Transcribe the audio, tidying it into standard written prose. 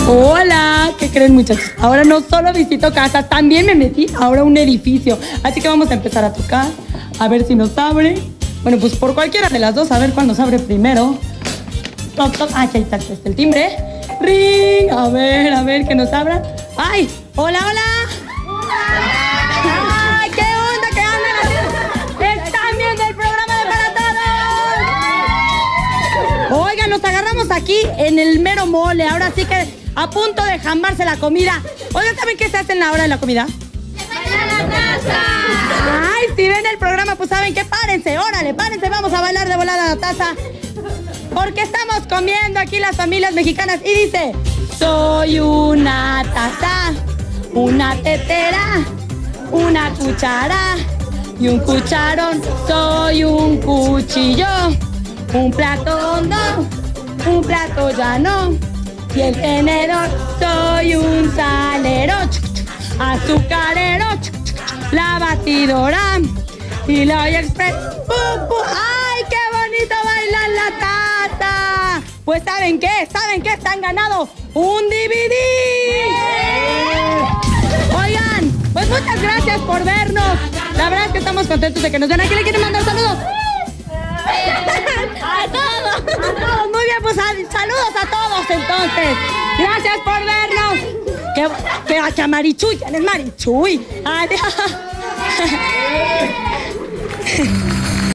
Hola, ¿qué creen, muchachos? Ahora no solo visito casas, también me metí ahora a un edificio. Así que vamos a empezar a tocar, a ver si nos abre. Bueno, pues por cualquiera de las dos, a ver cuál nos abre primero. Toc, toc. Aquí está el timbre. Ring. A ver, que nos abran. ¡Ay! ¡Hola, hola! ¡Ay, qué onda! ¿Qué andan haciendo? ¡Están viendo el programa de Para Todos! Oigan, nos agarramos aquí en el mero mole. Ahora sí que a punto de jambarse la comida. Oigan, ¿saben qué se hace en la hora de la comida? ¡Bailar la taza! Ay, si ven el programa, pues saben que párense, órale, párense, vamos a bailar de volada la taza. Porque estamos comiendo aquí las familias mexicanas y dice: soy una taza, una tetera, una cuchara y un cucharón. Soy un cuchillo, un plato hondo, un plato llano y el tenedor. Soy un salero, azucarero, la batidora y la olla express. ¡Ay, qué bonito bailar la taza! Pues ¿saben qué? ¿Saben qué? Se han ganado un DVD. Oigan, pues muchas gracias por vernos. La verdad es que estamos contentos de que nos vean. ¿A quién le quieren mandar saludos? ¡A todos! ¡A todos! Muy bien, pues saludos a todos entonces. Gracias por vernos. Que a Marichuy, ¿quién es Marichuy? Adiós.